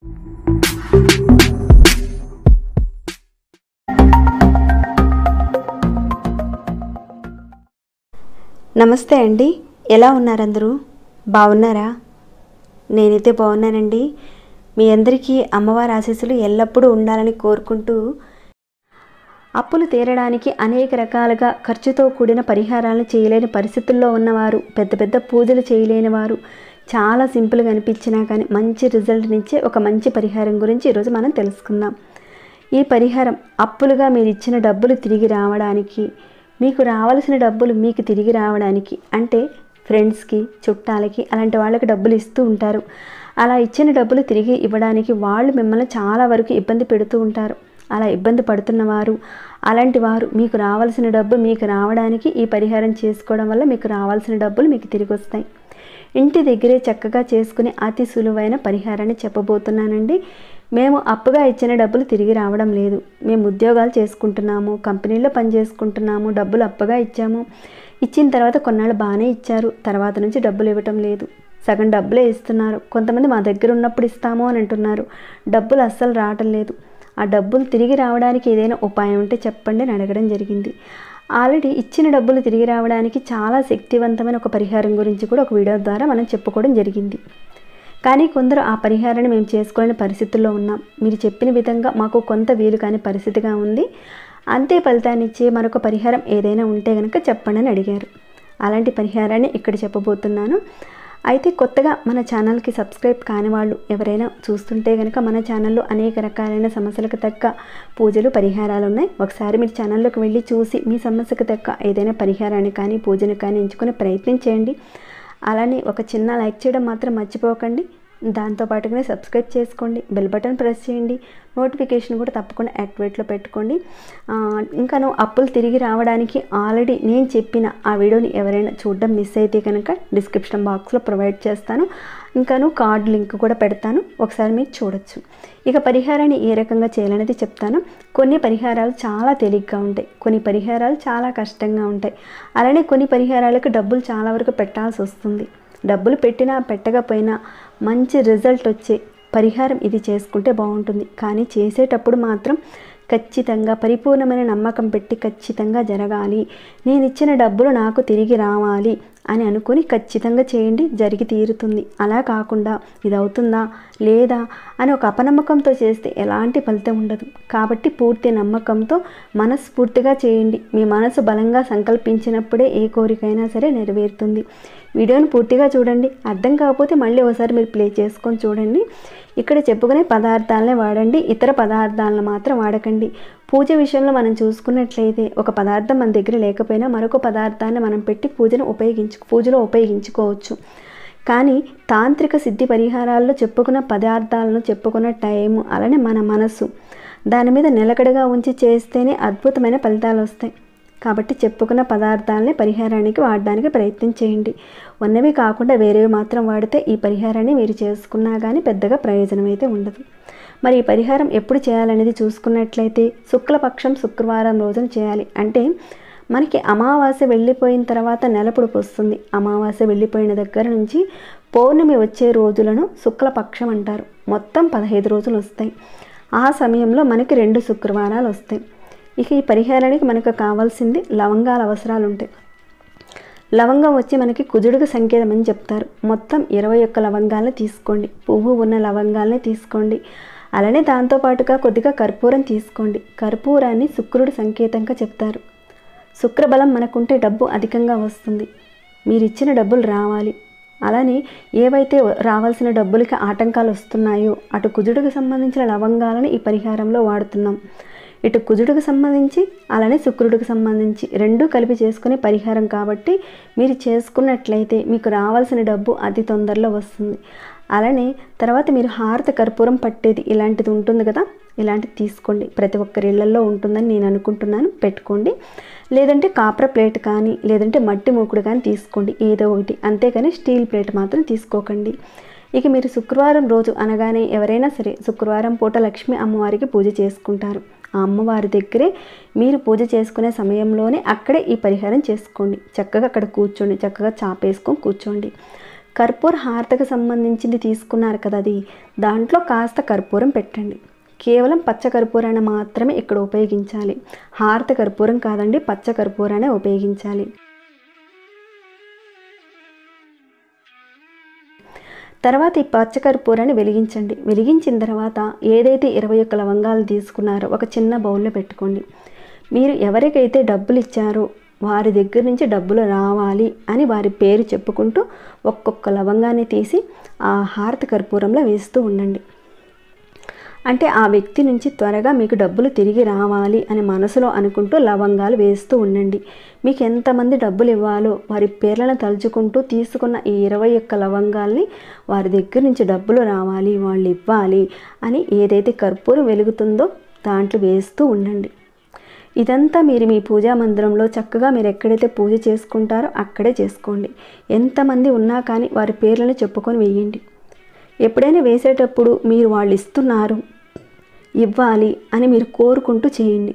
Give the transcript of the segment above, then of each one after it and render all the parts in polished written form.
నమస్తే అండి, ఎలా ఉన్నారు అందరూ? బాగున్నారా? నేనైతే బాగున్నానండి. మీ అందరికీ అమ్మవారి ఆశీస్సులు ఎల్లప్పుడూ ఉండాలని కోరుకుంటూ, అప్పులు తీరడానికి అనేక రకాలుగా ఖర్చుతో కూడిన పరిహారాలను చేయలేని పరిస్థితుల్లో ఉన్నవారు, పెద్ద పెద్ద పూజలు చేయలేని వారు, చాలా సింపుల్గా అనిపించినా కానీ మంచి రిజల్ట్నిచ్చే ఒక మంచి పరిహారం గురించి ఈరోజు మనం తెలుసుకుందాం. ఈ పరిహారం అప్పులుగా మీరు ఇచ్చిన డబ్బులు తిరిగి రావడానికి, మీకు రావాల్సిన డబ్బులు మీకు తిరిగి రావడానికి, అంటే ఫ్రెండ్స్కి, చుట్టాలకి, అలాంటి వాళ్ళకి డబ్బులు ఇస్తూ ఉంటారు. అలా ఇచ్చిన డబ్బులు తిరిగి ఇవ్వడానికి వాళ్ళు మిమ్మల్ని చాలా వరకు ఇబ్బంది పెడుతూ ఉంటారు. అలా ఇబ్బంది పడుతున్నవారు, అలాంటి వారు మీకు రావాల్సిన డబ్బు మీకు రావడానికి ఈ పరిహారం చేసుకోవడం వల్ల మీకు రావాల్సిన డబ్బులు మీకు తిరిగి వస్తాయి. ఇంటి దగ్గరే చక్కగా చేసుకునే అతి సులువైన పరిహారాన్ని చెప్పబోతున్నానండి. మేము అప్పుగా ఇచ్చిన డబ్బులు తిరిగి రావడం లేదు, మేము ఉద్యోగాలు చేసుకుంటున్నాము, కంపెనీలో పని చేసుకుంటున్నాము, డబ్బులు అప్పుగా ఇచ్చాము, ఇచ్చిన తర్వాత కొన్నాళ్ళు బాగానే ఇచ్చారు, తర్వాత నుంచి డబ్బులు ఇవ్వటం లేదు, సగం డబ్బులే ఇస్తున్నారు, కొంతమంది మా దగ్గర ఉన్నప్పుడు ఇస్తాము అని అంటున్నారు, డబ్బులు అస్సలు రావటం లేదు. ఆ డబ్బులు తిరిగి రావడానికి ఏదైనా ఉపాయం ఉంటే చెప్పండి అని అడగడం జరిగింది. ఆల్రెడీ ఇచ్చిన డబ్బులు తిరిగి రావడానికి చాలా శక్తివంతమైన ఒక పరిహారం గురించి కూడా ఒక వీడియో ద్వారా మనం చెప్పుకోవడం జరిగింది. కానీ కొందరు ఆ పరిహారాన్ని మేము చేసుకోలేని పరిస్థితుల్లో ఉన్నాం, మీరు చెప్పిన విధంగా మాకు కొంత వీలు కాని పరిస్థితిగా ఉంది, అంతే ఫలితాన్ని ఇచ్చే మరొక పరిహారం ఏదైనా ఉంటే కనుక చెప్పండి అని అడిగారు. అలాంటి పరిహారాన్ని ఇక్కడ చెప్పబోతున్నాను. అయితే కొత్తగా మన ఛానల్కి సబ్స్క్రైబ్ కాని వాళ్ళు ఎవరైనా చూస్తుంటే కనుక మన ఛానల్లో అనేక రకాలైన సమస్యలకు తగ్గ పూజలు, పరిహారాలు ఉన్నాయి. ఒకసారి మీరు ఛానల్లోకి వెళ్ళి చూసి మీ సమస్యకు తగ్గ ఏదైనా పరిహారాన్ని కానీ పూజను కానీ ఎంచుకునే ప్రయత్నం చేయండి. అలానే ఒక చిన్న లైక్ చేయడం మాత్రం మర్చిపోకండి. దాంతోపాటుగానే సబ్స్క్రైబ్ చేసుకోండి, బెల్ బటన్ ప్రెస్ చేయండి, నోటిఫికేషన్ కూడా తప్పకుండా యాక్టివేట్లో పెట్టుకోండి. ఇంకాను అప్పులు తిరిగి రావడానికి ఆల్రెడీ నేను చెప్పిన ఆ వీడియోని ఎవరైనా చూడడం మిస్ అయితే కనుక డిస్క్రిప్షన్ బాక్స్లో ప్రొవైడ్ చేస్తాను, ఇంకాను కార్డ్ లింక్ కూడా పెడతాను, ఒకసారి మీరు చూడొచ్చు. ఇక పరిహారాన్ని ఏ రకంగా చేయాలనేది చెప్తాను. కొన్ని పరిహారాలు చాలా తేలిగ్గా ఉంటాయి, కొన్ని పరిహారాలు చాలా కష్టంగా ఉంటాయి, అలానే కొన్ని పరిహారాలకు డబ్బులు చాలా వరకు పెట్టాల్సి వస్తుంది. డబ్బులు పెట్టినా పెట్టకపోయినా మంచి రిజల్ట్ వచ్చే పరిహారం ఇది చేసుకుంటే బాగుంటుంది. కానీ చేసేటప్పుడు మాత్రం ఖచ్చితంగా పరిపూర్ణమైన నమ్మకం పెట్టి ఖచ్చితంగా జరగాలి, నేను ఇచ్చిన డబ్బులు నాకు తిరిగి రావాలి అని అనుకుని ఖచ్చితంగా చేయండి, జరిగి తీరుతుంది. అలా కాకుండా ఇది అవుతుందా లేదా అని ఒక అపనమ్మకంతో చేస్తే ఎలాంటి ఫలితం ఉండదు. కాబట్టి పూర్తి నమ్మకంతో మనస్ఫూర్తిగా చేయండి. మీ మనసు బలంగా సంకల్పించినప్పుడే ఏ కోరికైనా సరే నెరవేరుతుంది. వీడియోని పూర్తిగా చూడండి, అర్థం కాకపోతే మళ్ళీ ఒకసారి మీరు ప్లే చేసుకొని చూడండి. ఇక్కడ చెప్పుకునే పదార్థాలనే వాడండి, ఇతర పదార్థాలను మాత్రం వాడకండి. పూజ విషయంలో మనం చూసుకున్నట్లయితే ఒక పదార్థం మన దగ్గర లేకపోయినా మరొక పదార్థాన్ని మనం పెట్టి పూజలో ఉపయోగించుకోవచ్చు. కానీ తాంత్రిక సిద్ధి పరిహారాల్లో చెప్పుకున్న పదార్థాలను, చెప్పుకున్న టైం, అలానే మన మనసు దాని మీద నిలకడగా ఉంచి చేస్తేనే అద్భుతమైన ఫలితాలు వస్తాయి. కాబట్టి చెప్పుకున్న పదార్థాలని పరిహారానికి వాడడానికి ప్రయత్నం చేయండి. ఉన్నవి కాకుండా వేరేవి మాత్రం వాడితే ఈ పరిహారాన్ని మీరు చేసుకున్నా కానీ పెద్దగా ప్రయోజనం అయితే ఉండదు. మరి ఈ పరిహారం ఎప్పుడు చేయాలనేది చూసుకున్నట్లయితే శుక్లపక్షం శుక్రవారం రోజున చేయాలి. అంటే మనకి అమావాస్య వెళ్ళిపోయిన తర్వాత నెలపొడుపు వస్తుంది. అమావాస్య వెళ్ళిపోయిన దగ్గర నుంచి పౌర్ణమి వచ్చే రోజులను శుక్లపక్షం అంటారు. మొత్తం 15 రోజులు వస్తాయి. ఆ సమయంలో మనకి 2 శుక్రవారాలు వస్తాయి. ఇక ఈ పరిహారానికి మనకు కావాల్సింది లవంగాల అవసరాలు ఉంటాయి. లవంగం వచ్చి మనకి కుజుడికి సంకేతం అని చెప్తారు. మొత్తం 21 లవంగాలను తీసుకోండి, పువ్వు ఉన్న లవంగాలనే తీసుకోండి. అలానే దాంతోపాటుగా కొద్దిగా కర్పూరం తీసుకోండి. కర్పూరాన్ని శుక్రుడి సంకేతంగా చెప్తారు. శుక్రబలం మనకుంటే డబ్బు అధికంగా వస్తుంది, మీరు ఇచ్చిన డబ్బులు రావాలి. అలానే ఏవైతే రావాల్సిన డబ్బులకి ఆటంకాలు వస్తున్నాయో అటు కుజుడికి సంబంధించిన లవంగాలను ఈ పరిహారంలో వాడుతున్నాం. ఇటు కుజుడికి సంబంధించి అలానే శుక్రుడికి సంబంధించి రెండూ కలిపి చేసుకునే పరిహారం కాబట్టి మీరు చేసుకున్నట్లయితే మీకు రావాల్సిన డబ్బు అతి తొందరలో వస్తుంది. అలానే తర్వాత మీరు హారత కర్పూరం పట్టేది ఇలాంటిది ఉంటుంది కదా, ఇలాంటిది తీసుకోండి. ప్రతి ఒక్కరి ఇళ్లలో ఉంటుందని నేను అనుకుంటున్నాను, పెట్టుకోండి. లేదంటే కాపర్ ప్లేట్ కానీ లేదంటే మట్టి మూకుడు కానీ తీసుకోండి, ఏదో ఒకటి. అంతేగాని స్టీల్ ప్లేట్ మాత్రం తీసుకోకండి. ఇక మీరు శుక్రవారం రోజు అనగానే ఎవరైనా సరే శుక్రవారం పూట లక్ష్మీ అమ్మవారికి పూజ చేసుకుంటారు. ఆ అమ్మవారి దగ్గరే మీరు పూజ చేసుకునే సమయంలోనే అక్కడే ఈ పరిహారం చేసుకోండి. చక్కగా అక్కడ కూర్చోండి, చక్కగా చాపేసుకొని కూర్చోండి. కర్పూర హారతకు సంబంధించింది తీసుకున్నారు కదా, అది దాంట్లో కాస్త కర్పూరం పెట్టండి. కేవలం పచ్చ కర్పూరాన్ని మాత్రమే ఇక్కడ ఉపయోగించాలి. హారత కర్పూరం కాదండి, పచ్చ కర్పూరాన్ని ఉపయోగించాలి. తర్వాత ఈ పచ్చ కర్పూరాన్ని వెలిగించండి. వెలిగించిన తర్వాత ఏదైతే 21 లవంగాలు తీసుకున్నారో ఒక చిన్న బౌల్లో పెట్టుకోండి. మీరు ఎవరికైతే డబ్బులు ఇచ్చారో వారి దగ్గర నుంచి డబ్బులు రావాలి అని వారి పేరు చెప్పుకుంటూ ఒక్కొక్క లవంగాన్ని తీసి ఆ హారతి కర్పూరంలో వేస్తూ ఉండండి. అంటే ఆ వ్యక్తి నుంచి త్వరగా మీకు డబ్బులు తిరిగి రావాలి అని మనసులో అనుకుంటూ లవంగాలు వేస్తూ ఉండండి. మీకు ఎంతమంది డబ్బులు ఇవ్వాలో వారి పేర్లను తలుచుకుంటూ తీసుకున్న ఈ 21 లవంగాల్ని వారి దగ్గర నుంచి డబ్బులు రావాలి, వాళ్ళు ఇవ్వాలి అని ఏదైతే కర్పూరం వెలుగుతుందో దాంట్లో వేస్తూ ఉండండి. ఇదంతా మీరు మీ పూజా మందిరంలో చక్కగా మీరు ఎక్కడైతే పూజ చేసుకుంటారో అక్కడే చేసుకోండి. ఎంతమంది ఉన్నా కానీ వారి పేర్లను చెప్పుకొని వేయండి. ఎప్పుడైనా వేసేటప్పుడు మీరు వాళ్ళు ఇస్తున్నారు, ఇవ్వాలి అని మీరు కోరుకుంటూ చేయండి.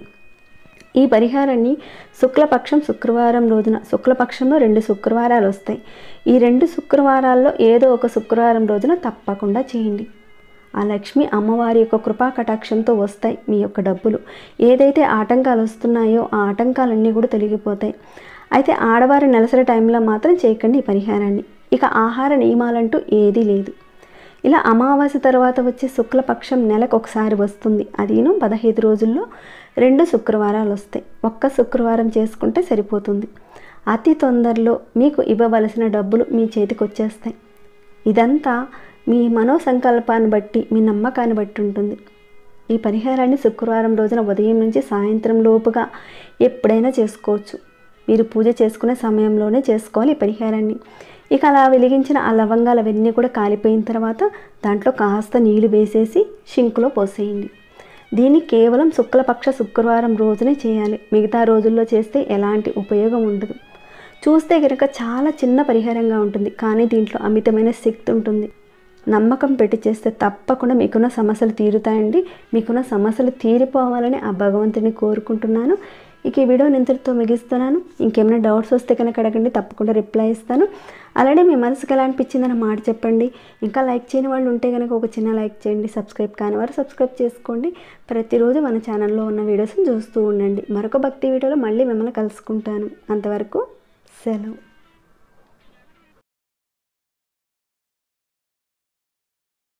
ఈ పరిహారాన్ని శుక్లపక్షం శుక్రవారం రోజున, శుక్లపక్షంలో 2 శుక్రవారాలు వస్తాయి. ఈ 2 శుక్రవారాల్లో ఏదో ఒక శుక్రవారం రోజున తప్పకుండా చేయండి. ఆ లక్ష్మి అమ్మవారి యొక్క కృపా కటాక్షంతో వస్తాయి మీ యొక్క డబ్బులు. ఏదైతే ఆటంకాలు వస్తున్నాయో ఆ ఆటంకాలన్నీ కూడా తొలగిపోతాయి. అయితే ఆడవారి నెలసరి టైంలో మాత్రం చేయకండి ఈ పరిహారాన్ని. ఇక ఆహార నియమాలంటూ ఏదీ లేదు. ఇలా అమావాస్య తర్వాత వచ్చే శుక్లపక్షం నెలకు ఒకసారి వస్తుంది. అదిను 15 రోజుల్లో 2 శుక్రవారాలు వస్తాయి. ఒక్క శుక్రవారం చేసుకుంటే సరిపోతుంది. అతి తొందరలో మీకు ఇవ్వవలసిన డబ్బులు మీ చేతికి వచ్చేస్తాయి. ఇదంతా మీ మనోసంకల్పాన్ని బట్టి, మీ నమ్మకాన్ని బట్టి ఉంటుంది. ఈ పరిహారాన్ని శుక్రవారం రోజున ఉదయం నుంచి సాయంత్రం లోపుగా ఎప్పుడైనా చేసుకోవచ్చు. మీరు పూజ చేసుకునే సమయంలోనే చేసుకోవాలి ఈ పరిహారాన్ని. ఇక అలా వెలిగించిన ఆ లవంగాలు అవన్నీ కూడా కాలిపోయిన తర్వాత దాంట్లో కాస్త నీళ్లు వేసేసి షింకులో పోసేయండి. దీన్ని కేవలం శుక్లపక్ష శుక్రవారం రోజునే చేయాలి. మిగతా రోజుల్లో చేస్తే ఎలాంటి ఉపయోగం ఉండదు. చూస్తే కనుక చాలా చిన్న పరిహారంగా ఉంటుంది, కానీ దీంట్లో అమితమైన శక్తి ఉంటుంది. నమ్మకం పెట్టి చేస్తే తప్పకుండా మీకున్న సమస్యలు తీరుతాయండి. మీకున్న సమస్యలు తీరిపోవాలని ఆ భగవంతుని కోరుకుంటున్నాను. ఇక ఈ వీడియోని ఇంతటితో ముగిస్తున్నాను. ఇంకేమైనా డౌట్స్ వస్తే కనుక అడగండి, తప్పకుండా రిప్లై ఇస్తాను. అలానే మీ మనసుకు ఎలా అనిపించిందని మాట చెప్పండి. ఇంకా లైక్ చేయని వాళ్ళు ఉంటే కనుక ఒక చిన్న లైక్ చేయండి. సబ్స్క్రైబ్ కాని వారు సబ్స్క్రైబ్ చేసుకోండి. ప్రతిరోజు మన ఛానల్లో ఉన్న వీడియోస్ని చూస్తూ ఉండండి. మరొక భక్తి వీడియోలో మళ్ళీ మిమ్మల్ని కలుసుకుంటాను. అంతవరకు సెలవు.